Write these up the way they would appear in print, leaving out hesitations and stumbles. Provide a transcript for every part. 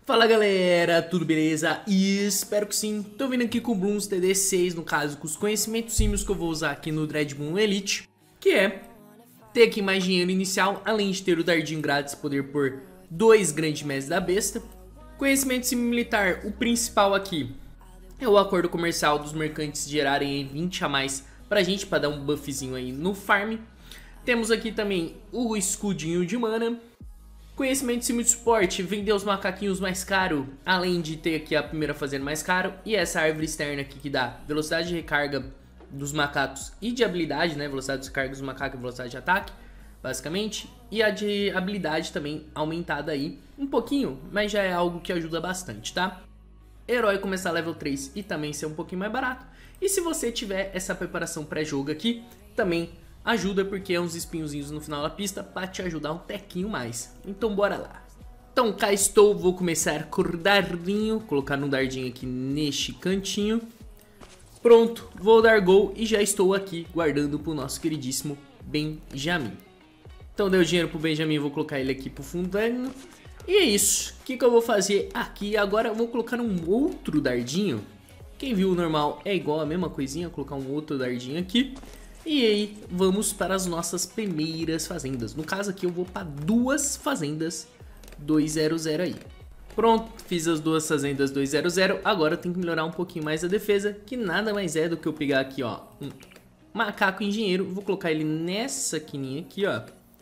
Fala galera, tudo beleza? Espero que sim. Tô vindo aqui com o Bloons TD6, no caso com os conhecimentos símios que eu vou usar aqui no Dreadmoon Elite, que é ter aqui mais dinheiro inicial, além de ter o dardinho grátis, poder pôr 2 grandes mestres da besta. Conhecimento símio militar, o principal aqui é o acordo comercial dos mercantes gerarem aí 20 a mais pra gente, pra dar um buffzinho aí no farm. Temos aqui também o escudinho de mana. Conhecimento símio de suporte, vender os macaquinhos mais caro, além de ter aqui a primeira fazenda mais caro. E essa árvore externa aqui que dá velocidade de recarga dos macacos e de habilidade, né? Velocidade de recarga dos macacos e velocidade de ataque, basicamente. E a de habilidade também aumentada aí um pouquinho, mas já é algo que ajuda bastante, tá? Herói começar level 3 e também ser um pouquinho mais barato. E se você tiver essa preparação pré-jogo aqui, também ajuda, porque é uns espinhozinhos no final da pista para te ajudar um tequinho mais. Então bora lá. Então cá estou, vou começar com o dardinho, colocar um dardinho aqui neste cantinho. Pronto, vou dar gol e já estou aqui guardando pro nosso queridíssimo Benjamin. Então deu dinheiro pro Benjamin, vou colocar ele aqui pro fundão. E é isso, o que eu vou fazer aqui? Agora eu vou colocar um outro dardinho. Quem viu o normal é igual a mesma coisinha, colocar um outro dardinho aqui. E aí, vamos para as nossas primeiras fazendas. No caso aqui eu vou para 2 fazendas 200 aí. Pronto, fiz as 2 fazendas 200. Agora eu tenho que melhorar um pouquinho mais a defesa, que nada mais é do que eu pegar aqui, ó, um macaco engenheiro. Vou colocar ele nessa quininha aqui, ó,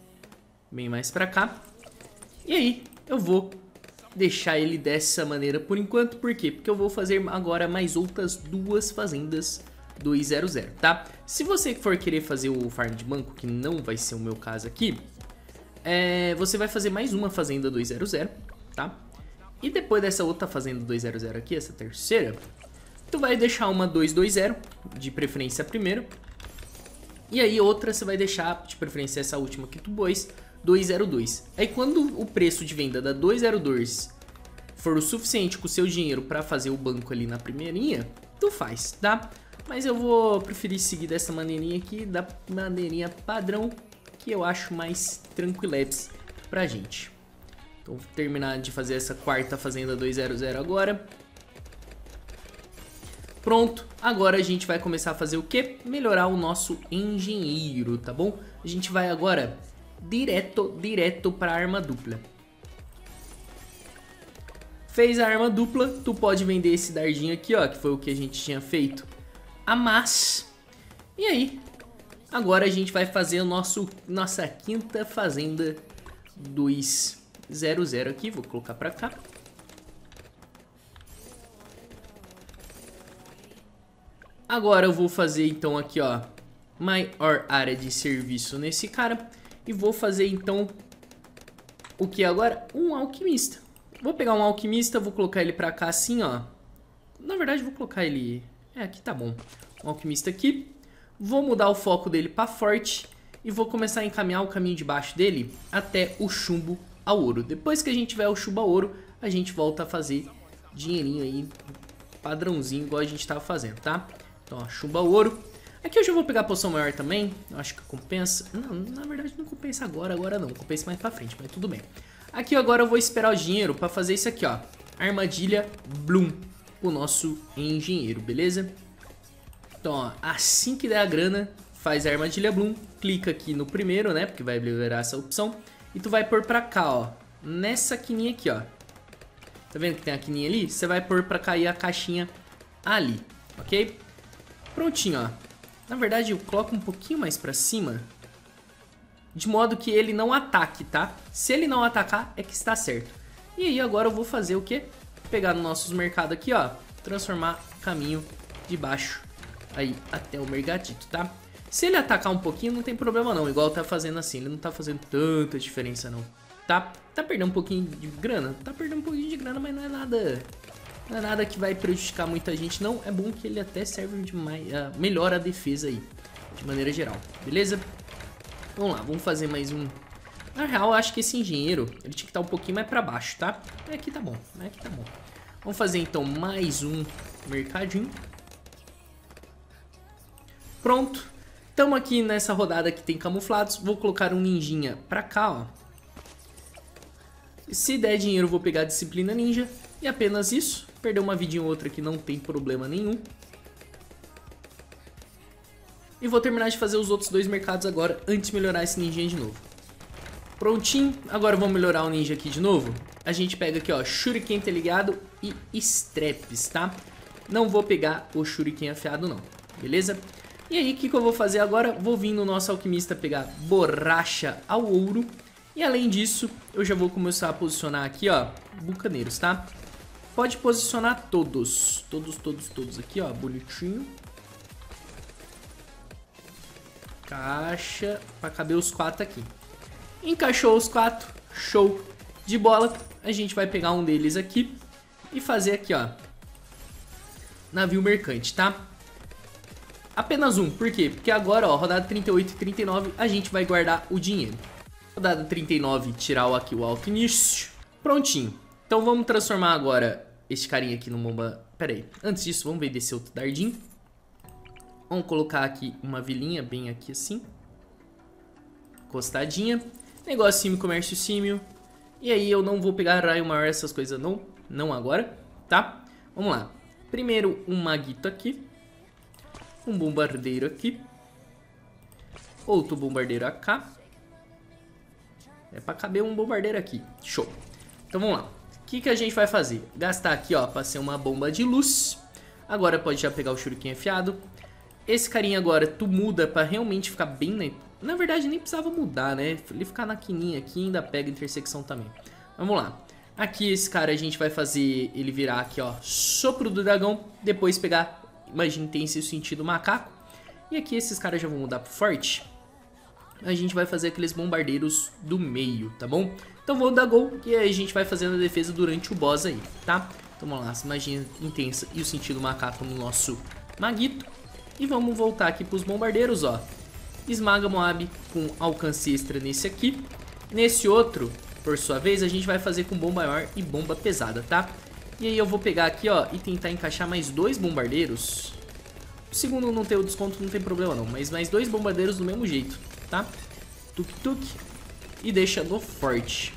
bem mais para cá. E aí, eu vou deixar ele dessa maneira por enquanto. Por quê? Porque eu vou fazer agora mais outras 2 fazendas 200, tá? Se você for querer fazer o farm de banco, que não vai ser o meu caso aqui, você vai fazer mais uma fazenda 200, tá? E depois dessa outra fazenda 200 aqui, essa terceira, tu vai deixar uma 220, de preferência a primeira. E aí outra você vai deixar, de preferência essa última que tu pôs, 202. Aí quando o preço de venda da 202 for o suficiente com o seu dinheiro para fazer o banco ali na primeirinha, tu faz, tá? Mas eu vou preferir seguir dessa maneirinha aqui, da maneirinha padrão, que eu acho mais tranquileps pra gente. Então vou terminar de fazer essa quarta fazenda 200 agora. Pronto, agora a gente vai começar a fazer o quê? Melhorar o nosso engenheiro, tá bom? A gente vai agora direto para a arma dupla. Fez a arma dupla, tu pode vender esse dardinho aqui, ó, que foi o que a gente tinha feito a mais. E aí, agora a gente vai fazer o nossa quinta fazenda 200 aqui. Vou colocar pra cá. Agora eu vou fazer então aqui, ó, maior área de serviço nesse cara. E vou fazer então o que agora? Um alquimista. Vou pegar um alquimista, vou colocar ele pra cá assim, ó. Na verdade vou colocar ele... aqui tá bom. Um alquimista aqui. Vou mudar o foco dele para forte. E vou começar a encaminhar o caminho de baixo dele até o chumbo ao ouro. Depois que a gente tiver o chumbo ao ouro, a gente volta a fazer dinheirinho aí, padrãozinho, igual a gente tava fazendo, tá? Então, ó, chumbo ao ouro. Aqui eu já vou pegar a poção maior também. Eu acho que compensa. Não, na verdade não compensa agora não. Compensa mais pra frente, mas tudo bem. Aqui agora eu vou esperar o dinheiro para fazer isso aqui, ó. Armadilha Bloom. O nosso engenheiro, beleza? Então, ó, assim que der a grana, faz a armadilha Bloom, clica aqui no primeiro, né, porque vai liberar essa opção, e tu vai pôr pra cá, ó, nessa quininha aqui, ó. Tá vendo que tem a quininha ali? Você vai pôr pra cair a caixinha ali, ok? Prontinho, ó. Na verdade, eu coloco um pouquinho mais pra cima, de modo que ele não ataque, tá? Se ele não atacar, é que está certo. E aí agora eu vou fazer o quê? Pegar no nossos mercados aqui, ó, transformar o caminho de baixo aí até o mercadito, tá? Se ele atacar um pouquinho, não tem problema não, igual tá fazendo assim, ele não tá fazendo tanta diferença não, tá? Tá perdendo um pouquinho de grana? Tá perdendo um pouquinho de grana, mas não é nada que vai prejudicar muita gente não, é bom que ele até serve de melhora a defesa aí, de maneira geral, beleza? Vamos lá, vamos fazer mais um. Na real, eu acho que esse engenheiro, ele tinha que estar um pouquinho mais pra baixo, tá? Aqui tá bom, aqui tá bom. Vamos fazer então mais um mercadinho. Pronto. Estamos aqui nessa rodada que tem camuflados. Vou colocar um ninjinha pra cá, ó. Se der dinheiro, eu vou pegar a disciplina ninja. E apenas isso. Perder uma vidinha ou outra aqui não tem problema nenhum. E vou terminar de fazer os outros 2 mercados agora, antes de melhorar esse ninja de novo. Prontinho. Agora vamos melhorar o ninja aqui de novo. A gente pega aqui, ó, Shuriken interligado e Straps, tá? Não vou pegar o Shuriken afiado, não. Beleza? E aí, o que eu vou fazer agora? Vou vir no nosso alquimista pegar borracha ao ouro. E além disso, eu já vou começar a posicionar aqui, ó, bucaneiros, tá? Pode posicionar todos. Todos aqui, ó, bonitinho. Caixa pra caber os 4 aqui. Encaixou os 4, show de bola. A gente vai pegar um deles aqui e fazer aqui, ó, navio mercante, tá? Apenas um, por quê? Porque agora, ó, rodada 38 e 39, a gente vai guardar o dinheiro. Rodada 39, tirar aqui o alto início. Prontinho. Então vamos transformar agora esse carinha aqui no bomba... Pera aí, antes disso, vamos vender esse outro dardinho. Vamos colocar aqui uma vilinha bem aqui assim. Encostadinha. Negócio símio, comércio símio. E aí eu não vou pegar raio maior, essas coisas não agora, tá? Vamos lá. Primeiro um maguito aqui. Um bombardeiro aqui. Outro bombardeiro AK. É pra caber um bombardeiro aqui. Show. Então vamos lá. O que a gente vai fazer? Gastar aqui, ó, pra ser uma bomba de luz. Agora pode já pegar o shuriken afiado. Esse carinha agora, tu muda pra realmente ficar bem... Na verdade, nem precisava mudar, né? Ele ficar na quininha aqui e ainda pega intersecção também. Vamos lá. Aqui esse cara a gente vai fazer ele virar aqui, ó, sopro do dragão. Depois pegar, imagina, tem esse sentido macaco. E aqui esses caras já vão mudar pro forte. A gente vai fazer aqueles bombardeiros do meio, tá bom? Então vou dar gol e aí a gente vai fazendo a defesa durante o boss aí, tá? Então vamos lá, magia intensa e o sentido macaco no nosso maguito. E vamos voltar aqui para os bombardeiros, ó. Esmaga Moab com alcance extra nesse aqui. Nesse outro, por sua vez, a gente vai fazer com bomba maior e bomba pesada, tá? E aí eu vou pegar aqui, ó, e tentar encaixar mais 2 bombardeiros. O segundo não tem o desconto, não tem problema não, mas mais 2 bombardeiros do mesmo jeito, tá? Tuk-tuk. E deixa no forte.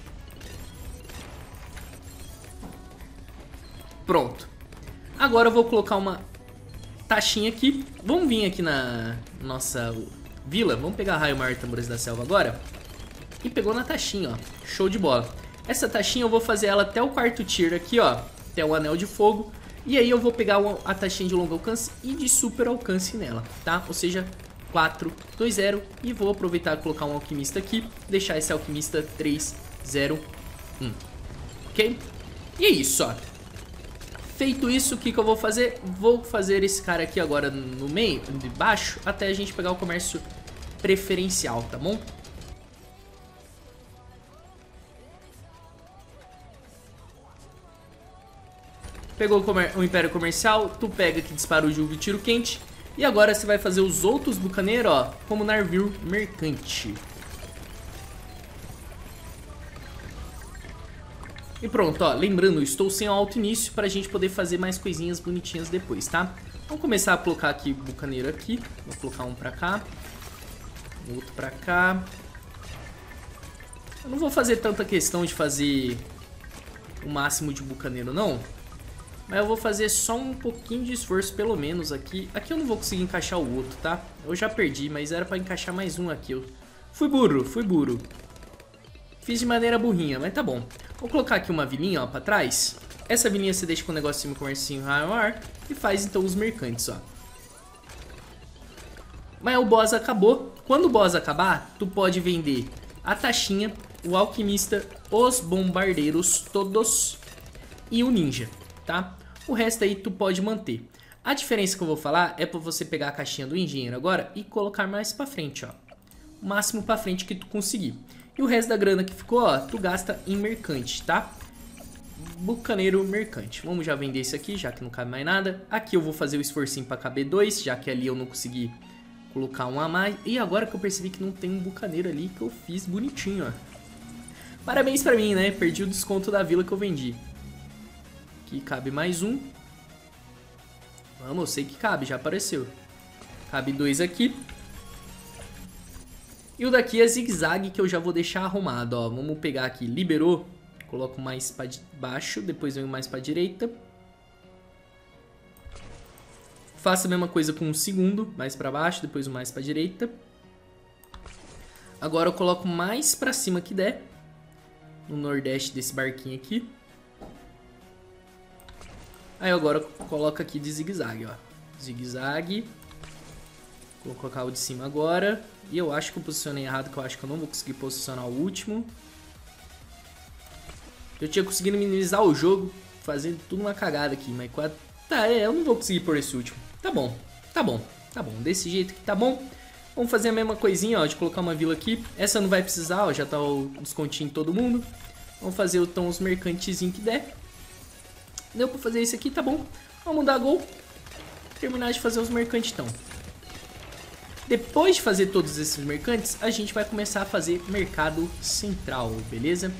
Pronto. Agora eu vou colocar uma taxinha aqui. Vamos vir aqui na nossa vila. Vamos pegar raio maior tambores da selva agora. E pegou na taxinha, ó. Show de bola. Essa taxinha eu vou fazer ela até o 4º tier aqui, ó. Até o anel de fogo. E aí eu vou pegar a taxinha de longo alcance e de super alcance nela, tá? Ou seja, 4, 2, 0. E vou aproveitar e colocar um alquimista aqui. Deixar esse alquimista 3, 0, 1. Ok? E é isso, ó. Feito isso, o que eu vou fazer? Vou fazer esse cara aqui agora no meio, de baixo, até a gente pegar o comércio preferencial, tá bom? Pegou o Império Comercial, tu pega que dispara o Jugo e tiro quente. E agora você vai fazer os outros bucaneiros, ó, como navio mercante. E pronto, ó, lembrando, estou sem o alto início pra gente poder fazer mais coisinhas bonitinhas depois, tá? Vamos começar a colocar aqui o bucaneiro aqui. Vou colocar um pra cá, outro pra cá. Eu não vou fazer tanta questão de fazer o máximo de bucaneiro, não. Mas eu vou fazer só um pouquinho de esforço, pelo menos, aqui. Aqui eu não vou conseguir encaixar o outro, tá? Eu já perdi, mas era pra encaixar mais um aqui. Eu fui burro, fui burro. Fiz de maneira burrinha, mas tá bom. Vou colocar aqui uma vilinha, ó, pra trás. Essa vilinha você deixa com o negocinho comercinho maior e faz, então, os mercantes, ó. Mas o boss acabou. Quando o boss acabar, tu pode vender a taxinha, o alquimista, os bombardeiros todos e o ninja, tá? O resto aí tu pode manter. A diferença que eu vou falar é pra você pegar a caixinha do engenheiro agora e colocar mais pra frente, ó. O máximo pra frente que tu conseguir. E o resto da grana que ficou, ó, tu gasta em mercante, tá? Bucaneiro mercante. Vamos já vender esse aqui, já que não cabe mais nada. Aqui eu vou fazer o esforcinho pra caber 2, já que ali eu não consegui colocar um a mais. E agora que eu percebi que não tem um bucaneiro ali, que eu fiz bonitinho, ó. Parabéns pra mim, né? Perdi o desconto da vila que eu vendi. Aqui cabe mais um. Vamos, eu sei que cabe, já apareceu. Cabe 2 aqui. E o daqui é zigue-zague, que eu já vou deixar arrumado, ó. Vamos pegar aqui, liberou Coloco mais para baixo, depois venho mais para direita. Faço a mesma coisa com o segundo, mais para baixo, depois o mais para direita. Agora eu coloco mais para cima que der, no nordeste desse barquinho aqui. Aí agora eu coloco aqui de zigue-zague, ó. Zigue-zague. Vou colocar o de cima agora. E eu acho que eu posicionei errado, que eu acho que eu não vou conseguir posicionar o último. Eu tinha conseguido minimizar o jogo, fazendo tudo uma cagada aqui, mas quase... Tá, eu não vou conseguir por esse último. Tá bom, tá bom, tá bom. Desse jeito que tá bom. Vamos fazer a mesma coisinha, ó, de colocar uma vila aqui. Essa não vai precisar, ó, já tá o descontinho em todo mundo. Vamos fazer então os mercantezinhos que der. Deu pra fazer isso aqui, tá bom. Vamos dar gol. Terminar de fazer os mercantes então. Depois de fazer todos esses mercantes, a gente vai começar a fazer mercado central, beleza?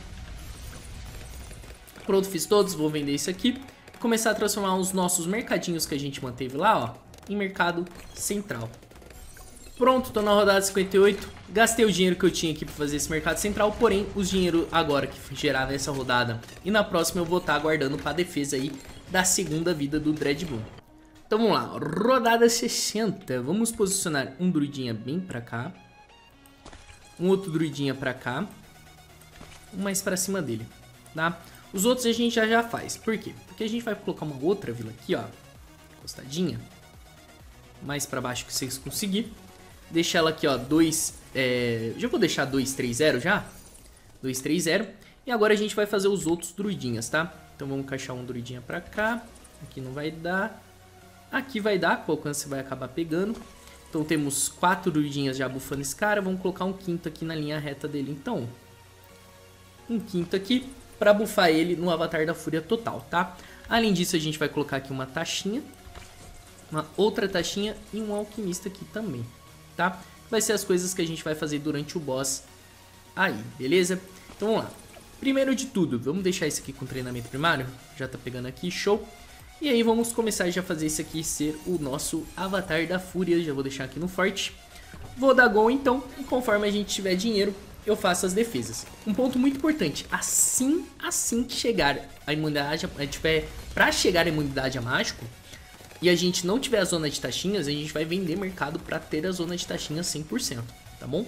Pronto, fiz todos, vou vender isso aqui. Começar a transformar os nossos mercadinhos que a gente manteve lá, ó, em mercado central. Pronto, tô na rodada 58. Gastei o dinheiro que eu tinha aqui pra fazer esse mercado central, porém, os dinheiro agora que gerar nessa rodada e na próxima eu vou estar aguardando pra defesa aí da segunda vida do Dread Bull. Então vamos lá, rodada 60. Vamos posicionar um druidinha bem pra cá. Um outro druidinha pra cá. Um mais pra cima dele, tá? Os outros a gente já faz. Por quê? Porque a gente vai colocar uma outra vila aqui, ó. Encostadinha. Mais pra baixo que vocês conseguirem. Deixar ela aqui, ó, 2... já vou deixar 2-3-0 já. 2-3-0. E agora a gente vai fazer os outros druidinhas, tá? Então vamos encaixar um druidinha pra cá. Aqui não vai dar. Aqui vai dar, com o alcance vai acabar pegando. Então temos 4 druidinhas já bufando esse cara. Vamos colocar um quinto aqui na linha reta dele, então. Um quinto aqui pra bufar ele no Avatar da Fúria total, tá? Além disso, a gente vai colocar aqui uma taxinha. Uma outra taxinha e um alquimista aqui também, tá? Vai ser as coisas que a gente vai fazer durante o boss aí, beleza? Então vamos lá. Primeiro de tudo, vamos deixar isso aqui com treinamento primário. Já tá pegando aqui, show. E aí vamos começar já a fazer isso aqui ser o nosso Avatar da Fúria. Já vou deixar aqui no forte. Vou dar gol então, e conforme a gente tiver dinheiro, eu faço as defesas. Um ponto muito importante, assim que chegar a imunidade, pra chegar a imunidade a mágico, e a gente não tiver a zona de taxinhas, a gente vai vender mercado pra ter a zona de taxinhas 100%, tá bom?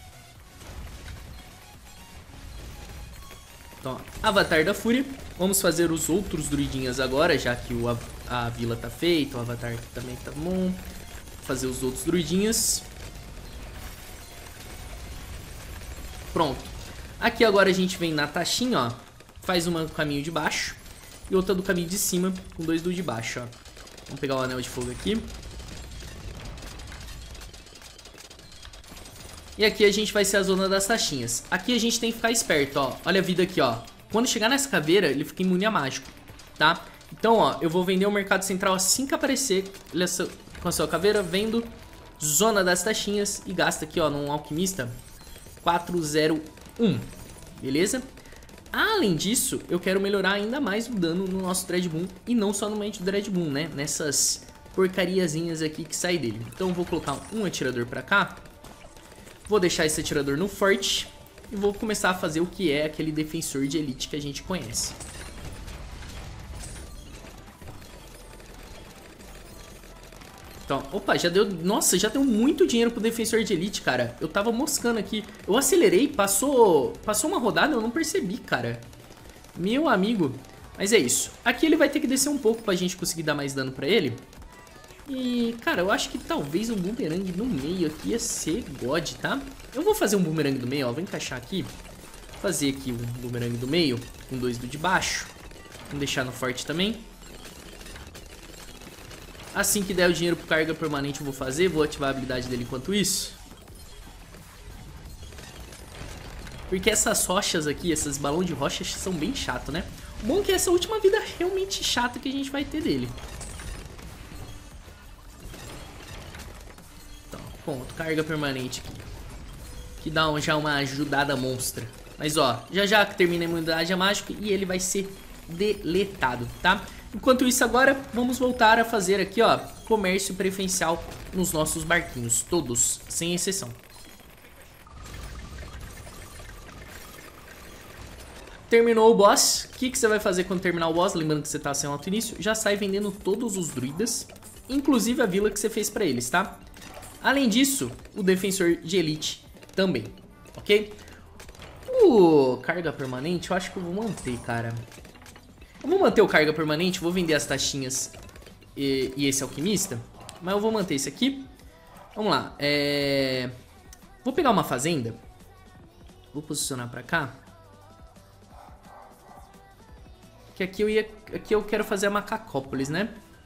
Então, ó, Avatar da Fúria. Vamos fazer os outros druidinhas agora, já que a vila tá feita, o avatar também tá bom. Vou fazer os outros druidinhas. Pronto. Aqui agora a gente vem na taxinha, ó. Faz uma do caminho de baixo e outra do caminho de cima, com 2 do de baixo, ó. Vamos pegar o anel de fogo aqui. E aqui a gente vai ser a zona das taxinhas. Aqui a gente tem que ficar esperto, ó. Olha a vida aqui, ó. Quando chegar nessa caveira, ele fica imune a mágico, tá? Então, ó, eu vou vender o mercado central assim que aparecer com a sua caveira, vendo zona das taxinhas e gasta aqui, ó, num alquimista 401, beleza? Além disso, eu quero melhorar ainda mais o dano no nosso Dread Bull e não somente o Dread Bull, né? Nessas porcariazinhas aqui que sai dele. Então eu vou colocar um atirador pra cá. Vou deixar esse atirador no forte e vou começar a fazer o que é aquele defensor de elite que a gente conhece. Então, opa, já deu... Nossa, já deu muito dinheiro pro defensor de elite, cara. Eu tava moscando aqui. Eu acelerei, passou uma rodada, eu não percebi, cara. Meu amigo. Mas é isso. Aqui ele vai ter que descer um pouco pra gente conseguir dar mais dano pra ele. E, cara, eu acho que talvez um boomerang no meio aqui ia ser God, tá? Eu vou fazer um boomerang do meio, ó. Vou encaixar aqui. Fazer aqui um boomerang do meio com 2 do de baixo. Vamos deixar no forte também. Assim que der o dinheiro pro carga permanente eu vou fazer. Vou ativar a habilidade dele enquanto isso. Porque essas rochas aqui, esses balões de rochas são bem chato, né? O bom é que essa última vida é realmente chata que a gente vai ter dele. Então, ponto, carga permanente aqui. Que dá já uma ajudada monstra. Mas ó, já que termina a imunidade a mágico e ele vai ser deletado, tá? Enquanto isso agora, vamos voltar a fazer aqui, ó, comércio preferencial nos nossos barquinhos, todos, sem exceção. Terminou o boss. O que você vai fazer quando terminar o boss? Lembrando que você tá sem alto início. Já sai vendendo todos os druidas, inclusive a vila que você fez pra eles, tá? Além disso, o defensor de elite também, ok? O carga permanente, eu acho que eu vou manter, cara. Eu vou manter o carga permanente, vou vender as taxinhas e esse alquimista. Mas eu vou manter esse aqui. Vamos lá, vou pegar uma fazenda. Vou posicionar pra cá. Que aqui eu quero fazer a Macacópolis, né?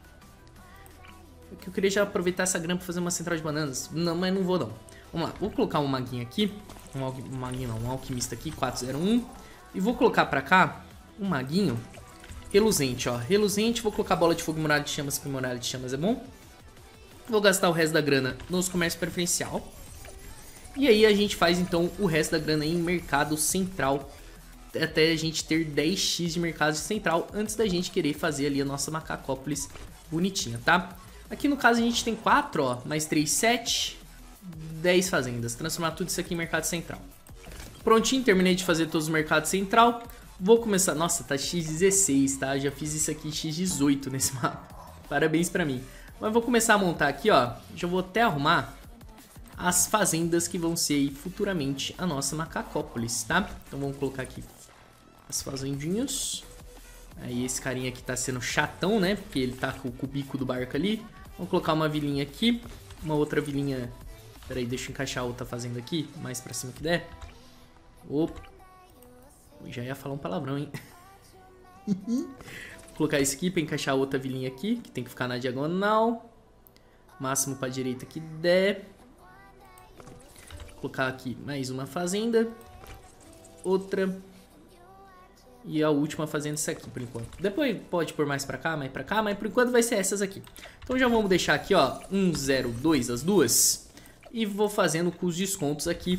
Aqui eu queria já aproveitar essa grana pra fazer uma central de bananas. Não, mas não vou não. Vamos lá, vou colocar um maguinho aqui. Um maguinho não, um alquimista aqui, 401. E vou colocar pra cá um maguinho reluzente, ó. Reluzente, vou colocar bola de fogo, muralha de chamas, porque muralha de chamas é bom. Vou gastar o resto da grana nos comércios preferencial. E aí a gente faz então o resto da grana em mercado central. Até a gente ter 10x de mercado central antes da gente querer fazer ali a nossa Macacópolis bonitinha, tá? Aqui no caso a gente tem 4, ó, mais 3, 7, 10 fazendas. Transformar tudo isso aqui em mercado central. Prontinho, terminei de fazer todos os mercados central. Vou começar... Nossa, tá x16, tá? Já fiz isso aqui x18 nesse mapa. Parabéns pra mim. Mas vou começar a montar aqui, ó. Já vou até arrumar as fazendas que vão ser aí futuramente a nossa Macacópolis, tá? Então vamos colocar aqui as fazendinhas. Aí esse carinha aqui tá sendo chatão, né? Porque ele tá com o bico do barco ali. Vamos colocar uma vilinha aqui. Uma outra vilinha... Pera aí, deixa eu encaixar a outra fazenda aqui. Mais pra cima que der. Opa. Já ia falar um palavrão, hein? Vou colocar isso aqui pra encaixar a outra vilinha aqui. Que tem que ficar na diagonal. Máximo pra direita que der. Vou colocar aqui mais uma fazenda. Outra. E a última fazenda essa aqui, por enquanto. Depois pode pôr mais pra cá, mais pra cá. Mas por enquanto vai ser essas aqui. Então já vamos deixar aqui, ó. 1, 0, 2 as duas. E vou fazendo com os descontos aqui.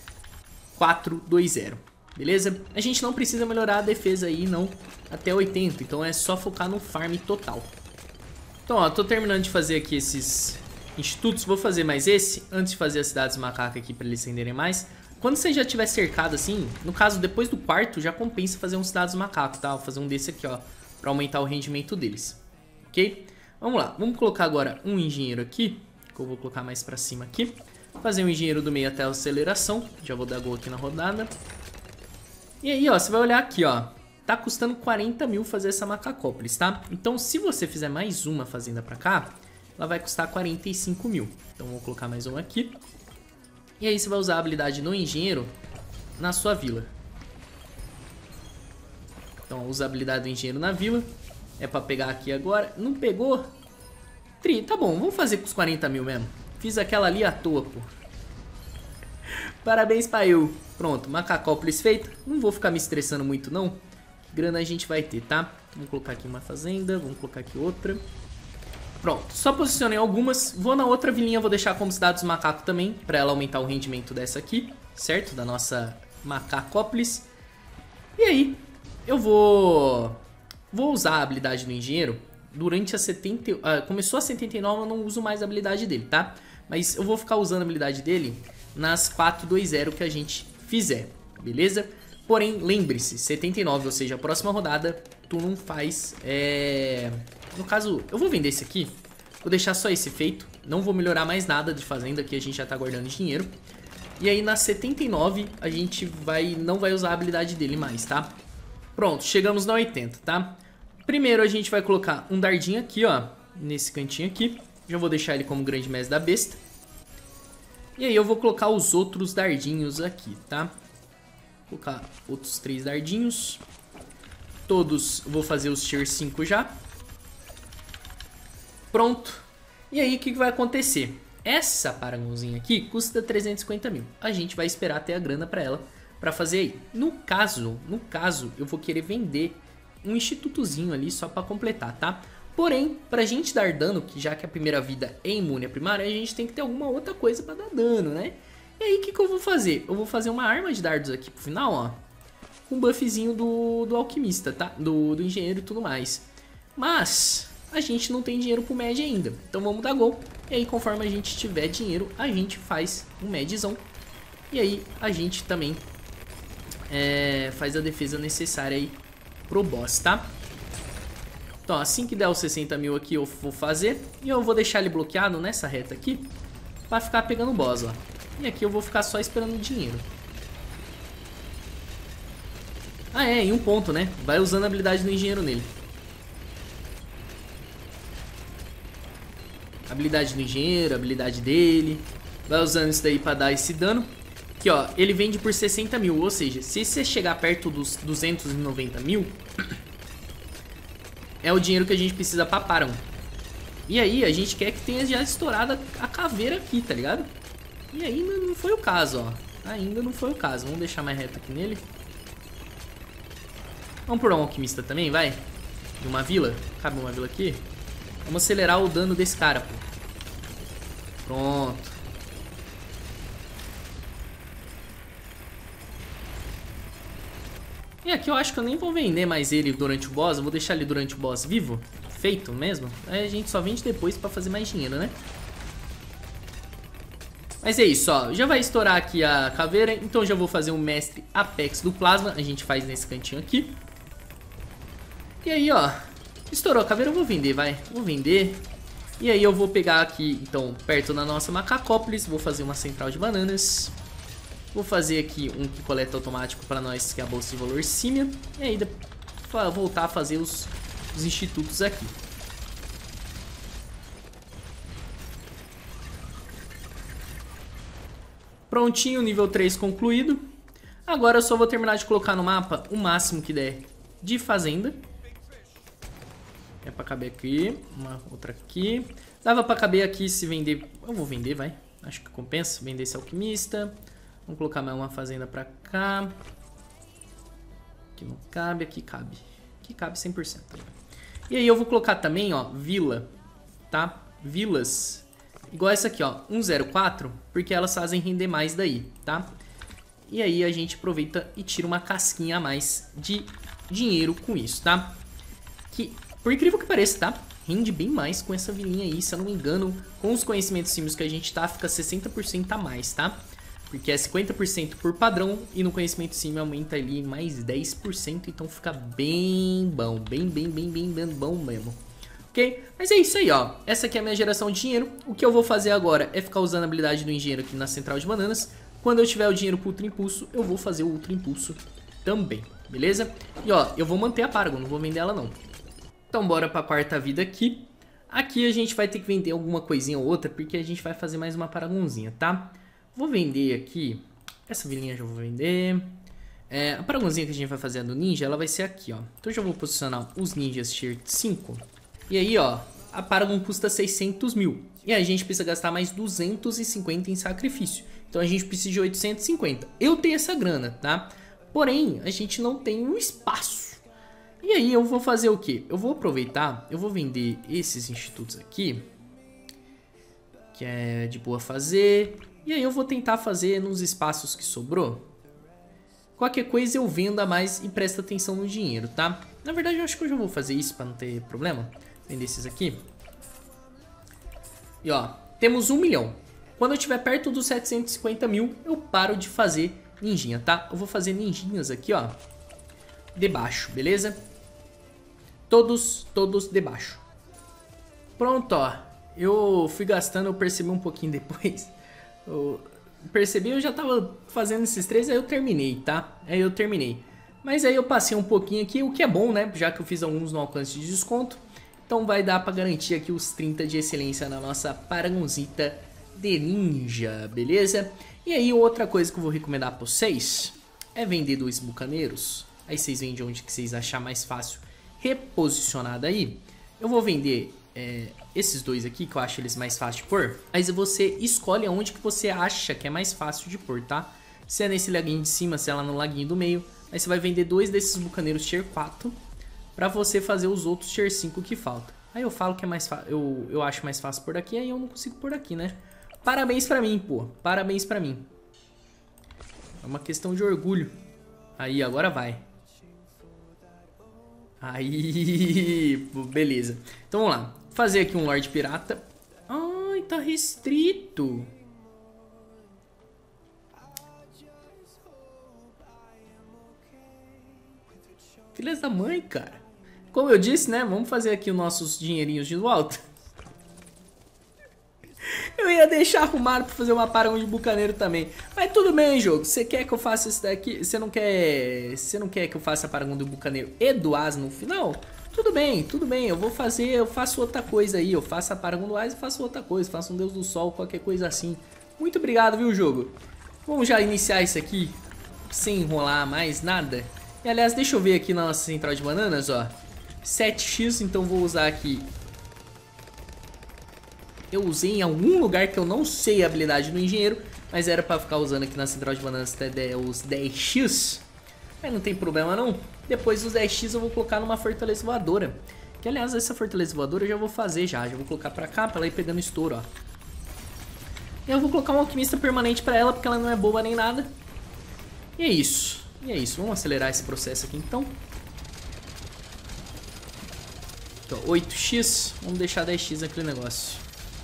4, 2, 0. Beleza? A gente não precisa melhorar a defesa aí, não. Até 80. Então é só focar no farm total. Então, ó. Tô terminando de fazer aqui esses institutos. Vou fazer mais esse. Antes de fazer as cidades macacas aqui pra eles renderem mais. Quando você já tiver cercado assim, no caso, depois do quarto, já compensa fazer uns cidades macacos, tá? Vou fazer um desse aqui, ó, pra aumentar o rendimento deles, ok? Vamos lá, vamos colocar agora um engenheiro aqui, que eu vou colocar mais pra cima aqui. Fazer um engenheiro do meio até a aceleração, já vou dar gol aqui na rodada. E aí, ó, você vai olhar aqui, ó, tá custando 40 mil fazer essa Macacópolis, tá? Então, se você fizer mais uma fazenda pra cá, ela vai custar 45 mil. Então, vou colocar mais uma aqui. E aí você vai usar a habilidade no engenheiro na sua vila. Então usa a habilidade do engenheiro na vila. É pra pegar aqui agora. Não pegou? Tá bom, vamos fazer com os 40 mil mesmo. Fiz aquela ali à toa, pô. Parabéns pra eu. Pronto, Macacópolis feita. Não vou ficar me estressando muito não. Grana a gente vai ter, tá? Vamos colocar aqui uma fazenda. Vamos colocar aqui outra. Pronto, só posicionei algumas. Vou na outra vilinha, vou deixar como cidade dos macacos também, pra ela aumentar o rendimento dessa aqui, certo? Da nossa Macacópolis. E aí, eu vou usar a habilidade do engenheiro durante a 70... começou a 79, eu não uso mais a habilidade dele, tá? Mas eu vou ficar usando a habilidade dele nas 4-2-0 que a gente fizer, beleza? Porém, lembre-se, 79, ou seja, a próxima rodada, tu não faz... No caso, eu vou vender esse aqui. Vou deixar só esse feito. Não vou melhorar mais nada de fazenda, que a gente já tá guardando dinheiro. E aí na 79 a gente não vai usar a habilidade dele mais, tá? Pronto, chegamos na 80, tá? Primeiro a gente vai colocar um dardinho aqui, ó. Nesse cantinho aqui. Já vou deixar ele como grande mestre da besta. E aí eu vou colocar os outros dardinhos aqui, tá? Vou colocar outros 3 dardinhos. Todos, vou fazer os tier 5 já. Pronto. E aí, o que vai acontecer? Essa Paragonzinha aqui custa 350 mil. A gente vai esperar ter a grana pra ela, pra fazer aí. No caso, eu vou querer vender um institutozinho ali só pra completar, tá? Porém, pra gente dar dano, que já que a primeira vida é imune à primária, a gente tem que ter alguma outra coisa pra dar dano, né? E aí, o que eu vou fazer? Eu vou fazer uma arma de dardos aqui pro final, ó. Com um buffzinho do alquimista, tá? Do engenheiro e tudo mais. Mas... a gente não tem dinheiro pro med ainda. Então vamos dar gol. E aí conforme a gente tiver dinheiro, a gente faz um medzão. E aí a gente também faz a defesa necessária aí pro boss, tá? Então, assim que der os 60 mil aqui, eu vou fazer. E eu vou deixar ele bloqueado nessa reta aqui pra ficar pegando o boss, ó. E aqui eu vou ficar só esperando o dinheiro. Ah, e um ponto, né? Vai usando a habilidade do engenheiro nele. Habilidade do engenheiro, habilidade dele. Vai usando isso daí pra dar esse dano. Aqui, ó, ele vende por 60 mil. Ou seja, se você chegar perto dos 290 mil, é o dinheiro que a gente precisa pra Paragon. E aí, a gente quer que tenha já estourado a caveira aqui, tá ligado? E ainda não foi o caso, ó. Ainda não foi o caso. Vamos deixar mais reto aqui nele. Vamos por um alquimista também, vai? De uma vila. Cabe uma vila aqui. Vamos acelerar o dano desse cara, pô. Pronto. E aqui eu acho que eu nem vou vender mais ele durante o boss. Eu vou deixar ele durante o boss vivo. Feito mesmo. Aí a gente só vende depois pra fazer mais dinheiro, né? Mas é isso, ó. Já vai estourar aqui a caveira. Então já vou fazer um mestre Apex do plasma. A gente faz nesse cantinho aqui. E aí, ó. Estourou a caveira, eu vou vender, vai. Vou vender. E aí eu vou pegar aqui, então, perto da nossa Macacópolis. Vou fazer uma central de bananas. Vou fazer aqui um que coleta automático para nós, que é a bolsa de valor Símia. E aí voltar a fazer os institutos aqui. Prontinho, nível 3 concluído. Agora eu só vou terminar de colocar no mapa o máximo que der de fazenda. É pra caber aqui, uma outra aqui. Dava pra caber aqui se vender. Eu vou vender, vai. Acho que compensa vender esse alquimista. Vamos colocar mais uma fazenda pra cá. Aqui não cabe, aqui cabe. Aqui cabe 100%. E aí eu vou colocar também, ó, vila, tá? Vilas. Igual essa aqui, ó, 104, porque elas fazem render mais daí, tá? E aí a gente aproveita e tira uma casquinha a mais de dinheiro com isso, tá? Que, por incrível que pareça, tá? Rende bem mais com essa vilinha aí, se eu não me engano, com os conhecimentos símios que a gente tá, fica 60% a mais, tá? Porque é 50% por padrão e no conhecimento símio aumenta ali mais 10%, então fica bem bom, bem bom mesmo. Ok? Mas é isso aí, ó. Essa aqui é a minha geração de dinheiro. O que eu vou fazer agora é ficar usando a habilidade do engenheiro aqui na central de bananas. Quando eu tiver o dinheiro pro Ultra Impulso, eu vou fazer o Ultra Impulso também, beleza? E ó, eu vou manter a Paragon, não vou vender ela não. Então bora pra quarta vida aqui. Aqui a gente vai ter que vender alguma coisinha ou outra, porque a gente vai fazer mais uma Paragonzinha, tá? Vou vender aqui, essa vilinha já vou vender. A Paragonzinha que a gente vai fazer do ninja, ela vai ser aqui, ó. Então eu já vou posicionar os ninjas tier 5. E aí, ó, a Paragon custa 600 mil. E a gente precisa gastar mais 250 em sacrifício. Então a gente precisa de 850. Eu tenho essa grana, tá? Porém, a gente não tem um espaço. E aí eu vou fazer o quê? Eu vou aproveitar, eu vou vender esses institutos aqui, que é de boa fazer. E aí eu vou tentar fazer nos espaços que sobrou. Qualquer coisa eu vendo a mais e presta atenção no dinheiro, tá? Na verdade eu acho que eu já vou fazer isso pra não ter problema. Vender esses aqui. E ó, temos 1 milhão. Quando eu estiver perto dos 750 mil, eu paro de fazer ninjinha, tá? Eu vou fazer ninjinhas aqui, ó, debaixo, beleza? Todos debaixo. Pronto, ó. Eu fui gastando, eu percebi um pouquinho depois. Eu percebi, eu já tava fazendo esses 3, aí eu terminei, tá? Aí eu terminei. Mas aí eu passei um pouquinho aqui, o que é bom, né? Já que eu fiz alguns no alcance de desconto. Então vai dar pra garantir aqui os 30 de excelência na nossa Paragonzita de ninja, beleza? E aí outra coisa que eu vou recomendar pra vocês é vender 2 bucaneiros. Aí vocês vendem onde que vocês achar mais fácil reposicionado aí. Eu vou vender esses 2 aqui, que eu acho eles mais fáceis de pôr. Aí você escolhe aonde que você acha que é mais fácil de pôr, tá? Se é nesse laguinho de cima, se é lá no laguinho do meio. Aí você vai vender 2 desses bucaneiros tier 4 pra você fazer os outros tier 5 que faltam. Aí eu falo que é mais fácil, eu acho mais fácil por aqui, aí eu não consigo por aqui, né? Parabéns pra mim, pô. Parabéns pra mim. É uma questão de orgulho. Aí, agora vai. Aí, beleza. Então vamos lá. Fazer aqui um Lorde Pirata. Ai, tá restrito. Filhas da mãe, cara. Como eu disse, né? Vamos fazer aqui os nossos dinheirinhos de volta. Eu ia deixar arrumado pra fazer uma parão de bucaneiro também. Mas tudo bem, jogo. Você quer que eu faça isso daqui? Você não quer que eu faça a parão do bucaneiro e do as no final? Tudo bem, tudo bem. Eu faço outra coisa aí. Eu faço a parão do as e faço outra coisa. Faço um Deus do Sol, qualquer coisa assim. Muito obrigado, viu, jogo? Vamos já iniciar isso aqui sem enrolar mais nada. E aliás, deixa eu ver aqui na nossa central de bananas, ó. 7x, então vou usar aqui. Eu usei em algum lugar que eu não sei a habilidade do engenheiro, mas era pra ficar usando aqui na central de bananas até os 10x. Mas não tem problema não. Depois dos 10x eu vou colocar numa fortaleza voadora. Que aliás, essa fortaleza voadora eu já vou fazer já. Já vou colocar pra cá, pra ela ir pegando estouro, ó. E eu vou colocar um alquimista permanente pra ela, porque ela não é boba nem nada. E é isso. E é isso. Vamos acelerar esse processo aqui então. Aqui, ó, 8x. Vamos deixar 10x naquele negócio.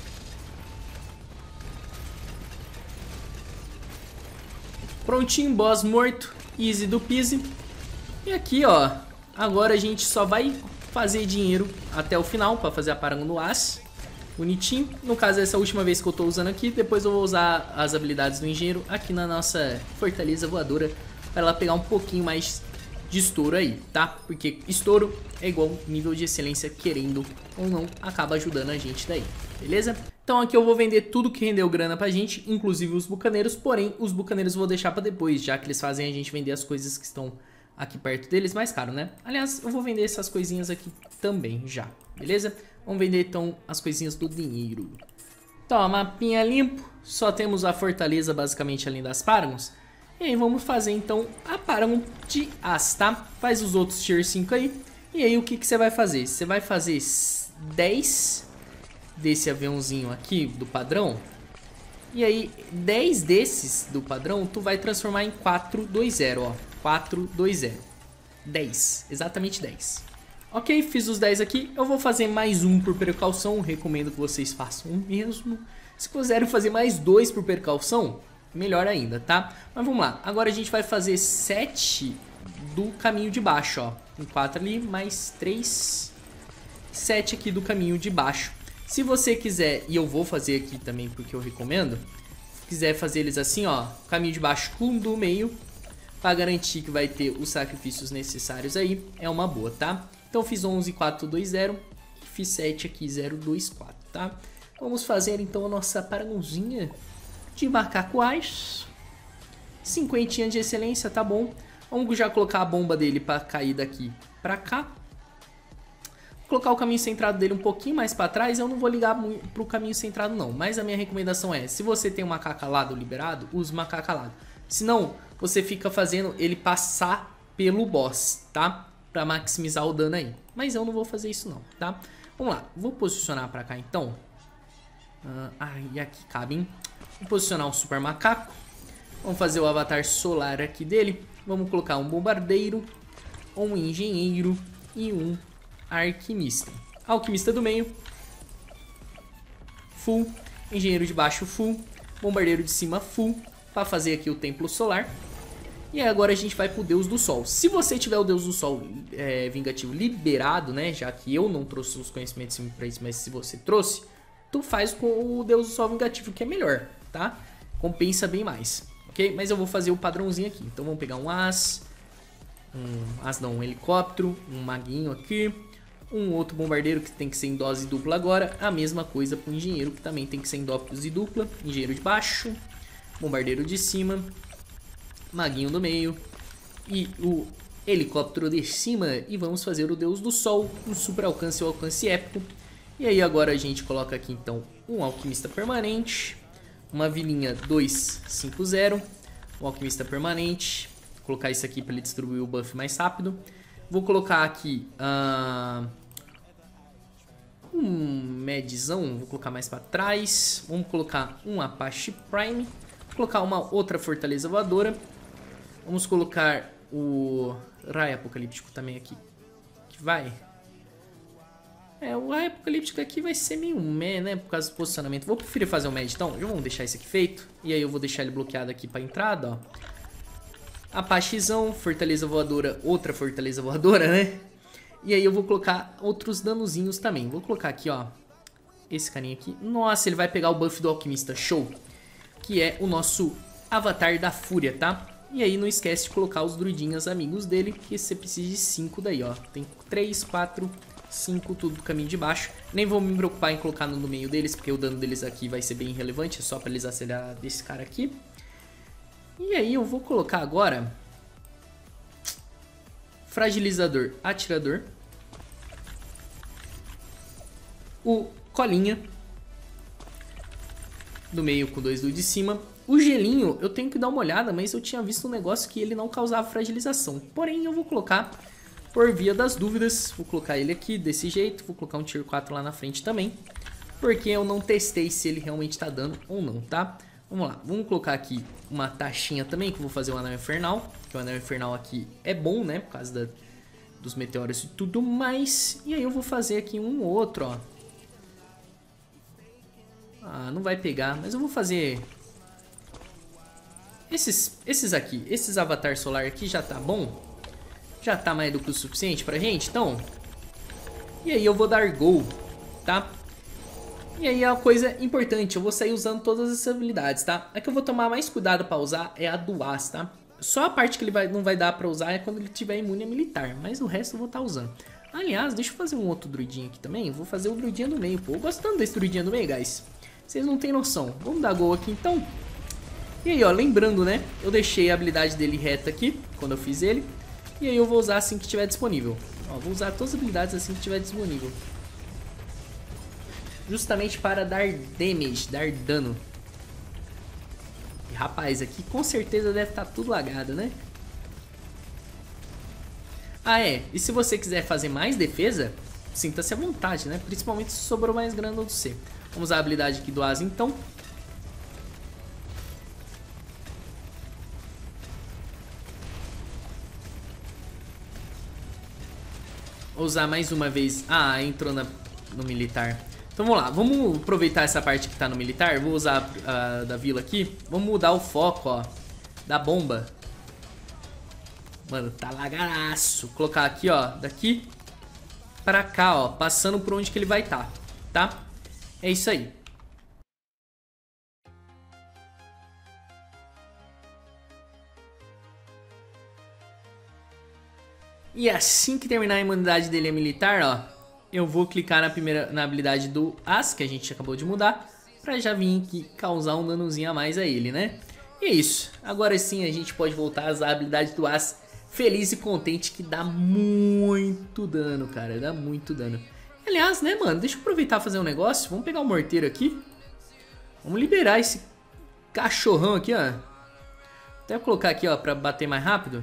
Prontinho, boss morto. Easy do peasy. E aqui, ó. Agora a gente só vai fazer dinheiro até o final pra fazer a paranga no as. Bonitinho. No caso, essa é a última vez que eu tô usando aqui. Depois eu vou usar as habilidades do engenheiro aqui na nossa fortaleza voadora, para ela pegar um pouquinho mais de estouro aí, tá? Porque estouro é igual nível de excelência, querendo ou não, acaba ajudando a gente daí, beleza? Então aqui eu vou vender tudo que rendeu grana pra gente, inclusive os bucaneiros. Porém, os bucaneiros eu vou deixar pra depois, já que eles fazem a gente vender as coisas que estão aqui perto deles mais caro, né? Aliás, eu vou vender essas coisinhas aqui também já, beleza? Vamos vender então as coisinhas do dinheiro. Então, mapinha limpo. Só temos a fortaleza basicamente além das Paragons. E aí vamos fazer então a Paragon de as, tá? Faz os outros tier 5 aí. E aí o que você vai fazer? Você vai fazer 10 desse aviãozinho aqui do padrão. E aí 10 desses do padrão tu vai transformar em 420, ó. 420. 10, exatamente 10. Ok, fiz os 10 aqui, eu vou fazer mais um por precaução, recomendo que vocês façam o mesmo. Se quiserem fazer mais 2 por precaução, melhor ainda, tá? Mas vamos lá, agora a gente vai fazer 7 do caminho de baixo, ó. Tem 4 ali, mais 3, 7 aqui do caminho de baixo. Se você quiser, e eu vou fazer aqui também porque eu recomendo, se quiser fazer eles assim, ó, caminho de baixo com do meio, para garantir que vai ter os sacrifícios necessários aí, é uma boa, tá? Então fiz 11, 4, 2, 0. Fiz 7 aqui, 0, 2, 4, tá? Vamos fazer então a nossa parangãozinha de macacoais. 50 de excelência, tá bom. Vamos já colocar a bomba dele para cair daqui para cá. Vou colocar o caminho centrado dele um pouquinho mais para trás. Eu não vou ligar muito pro caminho centrado não. Mas a minha recomendação é, se você tem um macaco alado liberado, use macaco alado. Senão, você fica fazendo ele passar pelo boss, tá? Pra maximizar o dano aí. Mas eu não vou fazer isso não, tá? Vamos lá, vou posicionar pra cá então. E aqui cabe, hein? Vou posicionar um super macaco. Vamos fazer o avatar solar aqui dele. Vamos colocar um bombardeiro, um engenheiro e um alquimista. Alquimista do meio full, engenheiro de baixo full, bombardeiro de cima full, pra fazer aqui o templo solar. E agora a gente vai pro Deus do Sol. Se você tiver o Deus do Sol vingativo liberado, né? Já que eu não trouxe os conhecimentos pra isso, mas se você trouxe, tu faz com o Deus do Sol vingativo, que é melhor, tá? Compensa bem mais, ok? Mas eu vou fazer o padrãozinho aqui. Então vamos pegar um as, um helicóptero, um maguinho aqui, um outro bombardeiro que tem que ser em dose dupla agora. A mesma coisa pro engenheiro, que também tem que ser em dose dupla. Engenheiro de baixo, bombardeiro de cima, maguinho do meio e o helicóptero de cima. E vamos fazer o Deus do Sol, um super alcance ou alcance épico. E aí agora a gente coloca aqui então um alquimista permanente, uma vilinha 250, um alquimista permanente. Vou colocar isso aqui para ele distribuir o buff mais rápido. Vou colocar aqui um medzão, vou colocar mais para trás. Vamos colocar um Apache Prime, vou colocar uma outra fortaleza voadora. Vamos colocar o raio apocalíptico também aqui, que vai... o raio apocalíptico aqui vai ser meio meh, né, por causa do posicionamento. Vou preferir fazer o med, então já vamos deixar isso aqui feito. E aí eu vou deixar ele bloqueado aqui pra entrada, ó. Apachezão, fortaleza voadora, outra fortaleza voadora, né? E aí eu vou colocar outros danozinhos também. Vou colocar aqui, ó, esse carinha aqui. Nossa, ele vai pegar o buff do alquimista, show. Que é o nosso avatar da fúria, tá? E aí não esquece de colocar os druidinhas amigos dele, que você precisa de 5 daí, ó. Tem 3, 4, 5, tudo do caminho de baixo. Nem vou me preocupar em colocar no meio deles, porque o dano deles aqui vai ser bem irrelevante. É só pra eles acelerar desse cara aqui. E aí eu vou colocar agora fragilizador atirador, o colinha do meio com 2 do de cima. O gelinho eu tenho que dar uma olhada, mas eu tinha visto um negócio que ele não causava fragilização. Porém eu vou colocar por via das dúvidas, vou colocar ele aqui desse jeito, vou colocar um tier 4 lá na frente também, porque eu não testei se ele realmente tá dando ou não, tá? Vamos lá, vamos colocar aqui uma taxinha também, que eu vou fazer o anel infernal. Que o anel infernal aqui é bom, né? Por causa dos meteoros e tudo mais. E aí eu vou fazer aqui um outro, ó. Ah, não vai pegar, mas eu vou fazer... Esses aqui, esses avatar solar aqui já tá bom. Já tá mais do que o suficiente pra gente, então... E aí eu vou dar gol, tá? E aí é uma coisa importante, eu vou sair usando todas essas habilidades, tá? A que eu vou tomar mais cuidado pra usar é a do As, tá? Só a parte que ele não vai dar pra usar é quando ele tiver imune a militar, mas o resto eu vou estar usando. Aliás, deixa eu fazer um outro druidinho aqui também, vou fazer o druidinho do meio, pô. Eu gosto tanto desse druidinho do meio, guys. Vocês não tem noção. Vamos dar gol aqui então. E aí, ó, lembrando, né? Eu deixei a habilidade dele reta aqui, quando eu fiz ele. E aí eu vou usar assim que estiver disponível. Ó, vou usar todas as habilidades assim que estiver disponível. Justamente para dar damage, dar dano. E, rapaz, aqui com certeza deve estar tudo lagado, né? Ah, é. E se você quiser fazer mais defesa, sinta-se à vontade, né? Principalmente se sobrou mais grana do C. Vamos usar a habilidade aqui do Asa, então. Vou usar mais uma vez. Ah, entrou no militar. Então vamos lá, vamos aproveitar essa parte que tá no militar. Vou usar a da vila aqui. Vamos mudar o foco, ó, da bomba. Mano, tá lagaraço. Colocar aqui, ó, daqui pra cá, ó, passando por onde que ele vai tá, tá? É isso aí. E assim que terminar a imunidade dele é militar, ó, eu vou clicar na habilidade do As, que a gente acabou de mudar, pra já vir aqui causar um danozinho a mais a ele, né? E é isso. Agora sim a gente pode voltar a usar a habilidade do As feliz e contente, que dá muito dano, cara. Dá muito dano. Aliás, né, mano? Deixa eu aproveitar e fazer um negócio. Vamos pegar o morteiro aqui. Vamos liberar esse cachorrão aqui, ó. Até colocar aqui, ó, pra bater mais rápido.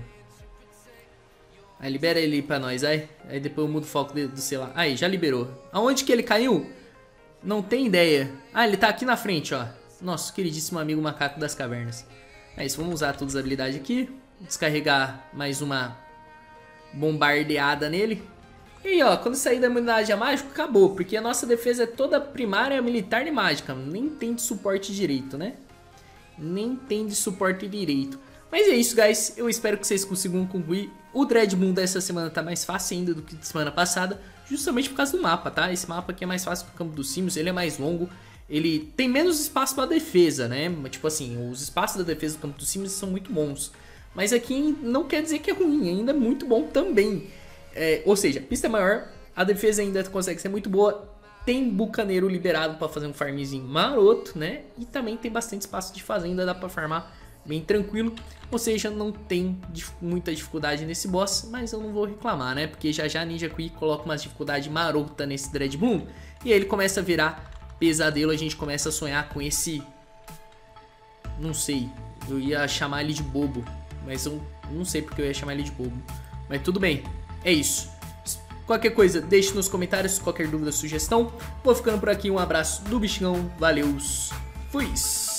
Aí libera ele pra nós, aí depois eu mudo o foco do celular. Aí, já liberou. Aonde que ele caiu? Não tem ideia. Ah, ele tá aqui na frente, ó. Nosso queridíssimo amigo macaco das cavernas. É isso, vamos usar todas as habilidades aqui. Descarregar mais uma bombardeada nele. E aí, ó, quando sair da imunidade a mágico, acabou. Porque a nossa defesa é toda primária, militar e mágica. Nem tem de suporte direito, né? Nem tem de suporte direito. Mas é isso, guys. Eu espero que vocês consigam concluir. O Dread Moon dessa semana tá mais fácil ainda do que de semana passada, justamente por causa do mapa, tá? Esse mapa aqui é mais fácil que o Campo dos Simios, ele é mais longo, ele tem menos espaço pra defesa, né? Tipo assim, os espaços da defesa do Campo dos Simios são muito bons. Mas aqui não quer dizer que é ruim, ainda é muito bom também. Ou seja, a pista é maior, a defesa ainda consegue ser muito boa, tem bucaneiro liberado pra fazer um farmzinho maroto, né? E também tem bastante espaço de fazenda, dá pra farmar bem tranquilo, ou seja, não tem muita dificuldade nesse boss, mas eu não vou reclamar, né? Porque já Ninja Kui coloca uma dificuldade marota nesse Dread Moon, e aí ele começa a virar pesadelo, a gente começa a sonhar com esse... Não sei, eu ia chamar ele de bobo, mas eu não sei porque eu ia chamar ele de bobo. Mas tudo bem, é isso. Qualquer coisa, deixe nos comentários, qualquer dúvida, sugestão. Vou ficando por aqui, um abraço do Bichão, valeus, fui!